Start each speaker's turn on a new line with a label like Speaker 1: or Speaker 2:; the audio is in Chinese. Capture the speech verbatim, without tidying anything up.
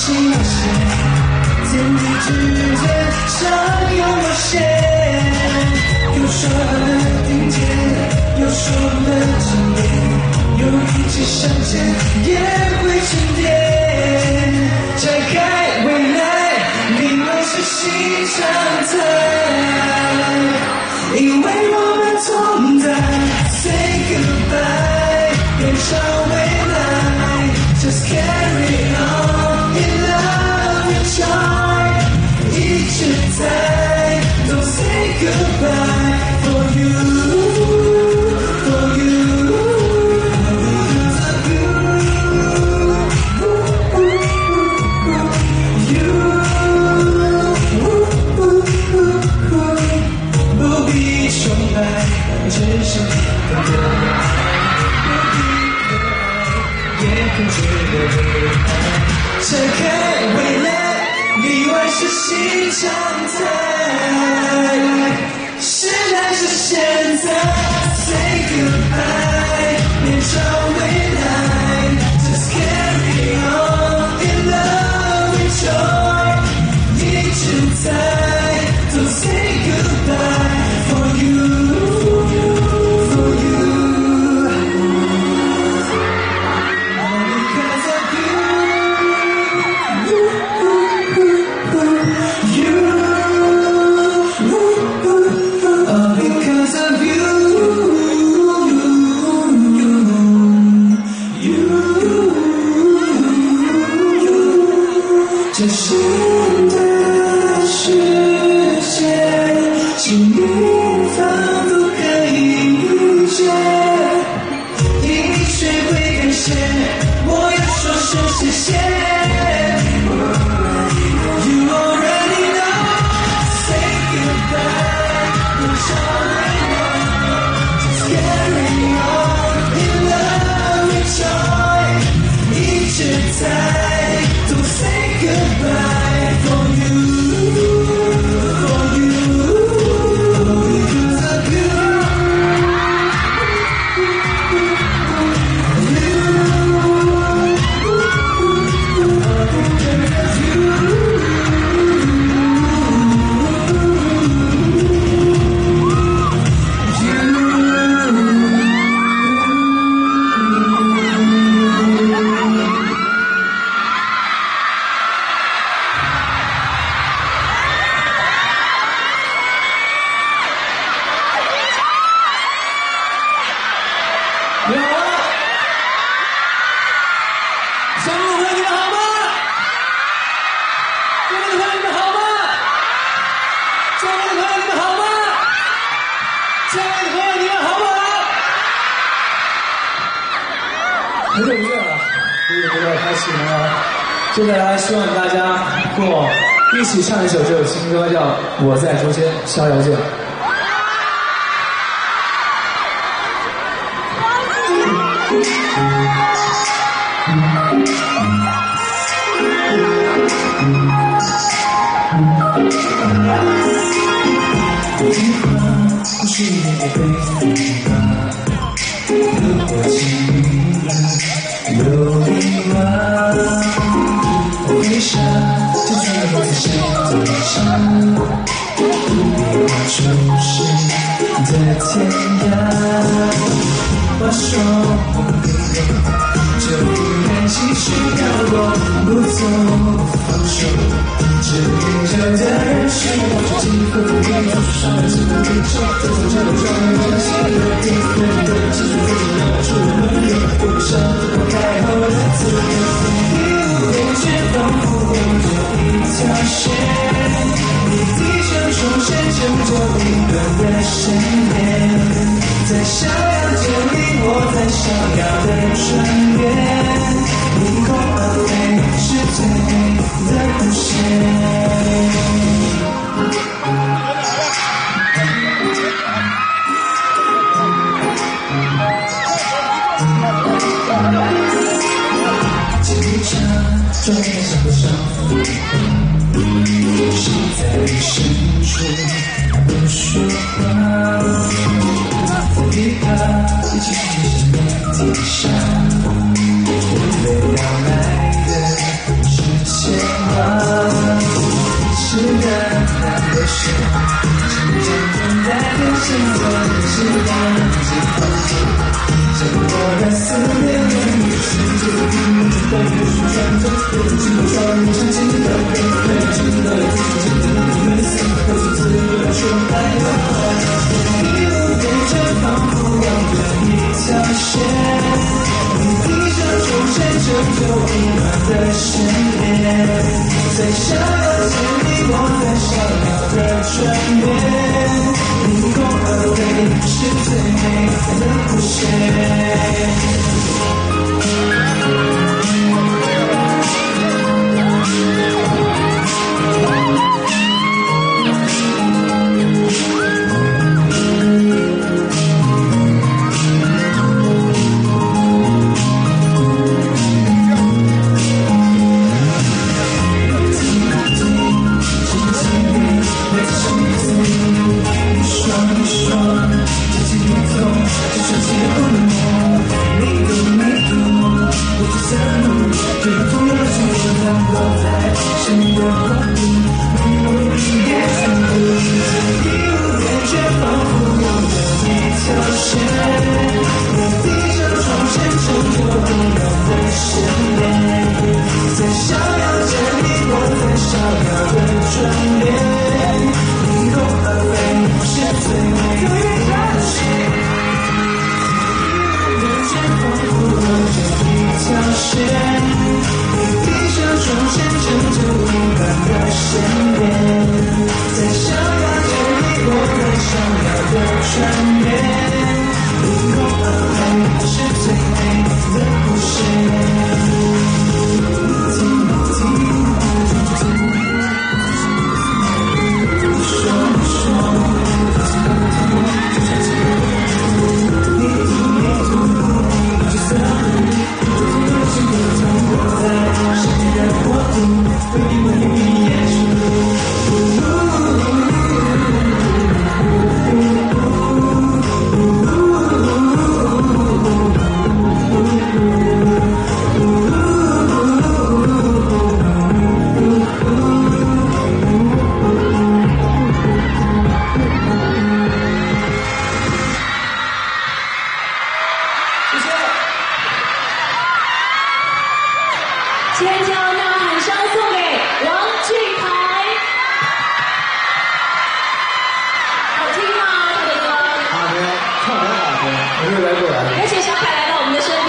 Speaker 1: 心有限，天地之间相拥有限。有说的顶尖，有说的经典，有一起相见也会沉淀。拆开未来，你们是心常在，因为我们同在。Say goodbye， 变成未来。Just carry on in love and joy， 一直在。Don't say goodbye for you。For you， because of you， 不必崇拜，只是你的爱，也控制了未来。拆开未来，例外是心常在，现在是现在。Say goodbye， 变成未来。Just carry on in love and joy， 一直在。Don't say goodbye for you。For you， all because of you， you， all because of you， 这新的世界，请你仿佛可以预见，因你学会感谢，我要说声谢谢。You already know， say goodbye， 变成未来。Just carry on in love and joy， 一直在。Don't say goodbye for you。For you， because of you， 你好吗？小鹿和你们好吗？中国的朋友你们好吗？中国的朋友你们好吗？亲爱的朋友你们好不好？很久不见了，也不知道开始了。接下来希望大家跟我一起唱一首这首新歌，叫《我在中间》，逍遥见。不是你的背影吧，如果情有你吗？我微笑，就算我在谁头上，不必划出谁的天涯。我说不必就应该继续让我不走放手，只因这的人是我这几乎不必受伤的几乎宇宙，在从这个状态下的地方的继续飞行让我出了轮流，不想我开后的自由，一无连接仿佛有着一条线，你低声出现牵着一个的身边，在逍遥间里我在逍遥的唇边，你空而飞是最美的弧线。这一场终点上的伤痕，谁在深处不说话？离开一起去天上，为了要来的世界。 尽头少年长情的告别，没有尽头的自己，真的不能死，都是自由的说拜拜。一路对着仿佛望着一条线，你低着头牵着就温暖的身边，在逍遥间你我在逍遥的转变，凌空而飞是最美的弧线。
Speaker 2: 尖叫呐喊声送给王俊凯，好听吗？他的歌，
Speaker 1: 好的，唱得好听，我又来过来了。
Speaker 2: 有请小凯来到我们的身